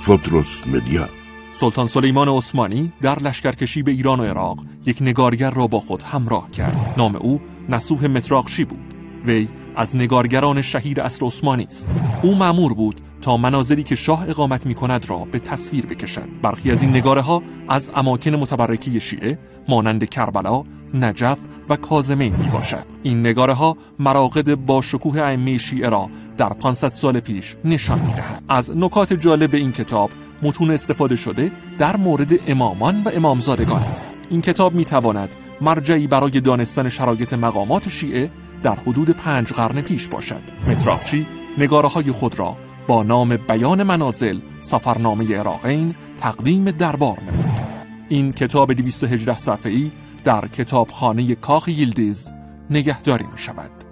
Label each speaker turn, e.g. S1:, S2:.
S1: فوتروس مدیا.
S2: سلطان سلیمان عثمانی در لشکرکشی به ایران و عراق یک نگارگر را با خود همراه کرد. نام او نصوح متراقچی بود. وی از نگارگران شهیر عصر عثمانی است. او مأمور بود تا مناظری که شاه اقامت می‌کند را به تصویر بکشد. برخی از این نگاره‌ها از اماکن متبرکه شیعه مانند کربلا، نجف و کاظمین میباشد. این نگاره‌ها مراقد با شکوه ائمه شیعه را در 500 سال پیش نشان می‌دهد. از نکات جالب این کتاب متون استفاده شده در مورد امامان و امامزادگان است. این کتاب می‌تواند مرجعی برای دانستن شرایط مقامات شیعه در حدود 5 قرن پیش باشد. متراقچی نگاره‌های خود را با نام بیان منازل سفرنامه عراقین تقدیم دربار نمود. این کتاب 218 صفحه‌ای در کتابخانه کاخ ییلدیز نگهداری می شود.